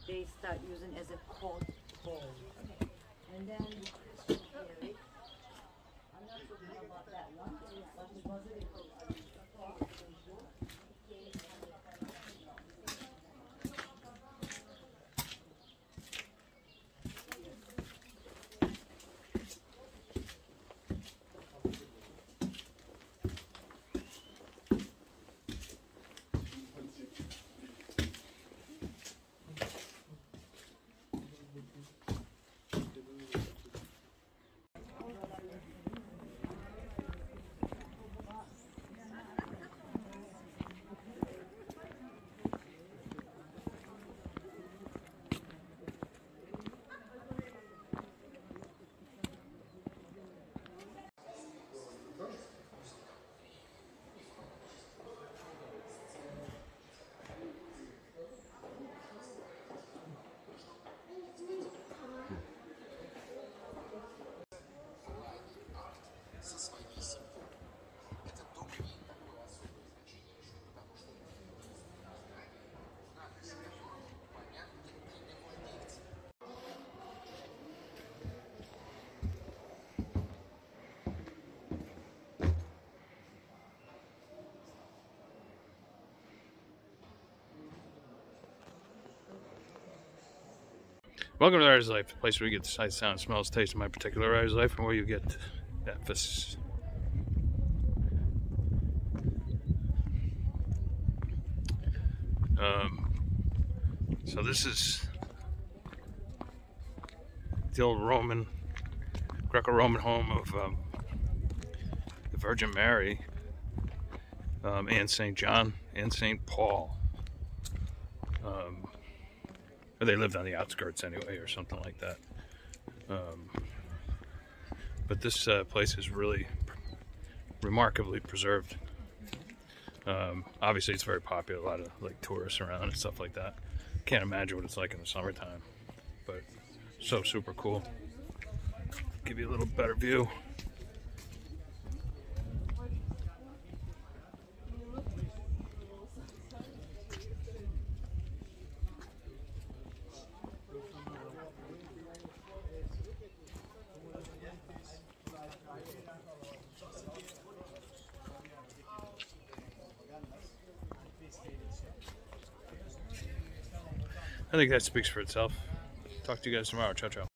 they start using as a court bowl. Okay. And then here, I'm not talking about that one, but it was a Welcome to Writer's Life, the place where you get the sight, sound, smells, taste of my particular Writer's Life, and where you get Efes. So this is the old Roman, Greco-Roman home of the Virgin Mary and St. John and St. Paul. They lived on the outskirts anyway, or something like that. But this place is really remarkably preserved. Obviously, it's very popular. A lot of like tourists around and stuff like that. Can't imagine what it's like in the summertime, but so super cool. Give you a little better view. I think that speaks for itself. Talk to you guys tomorrow. Ciao, ciao.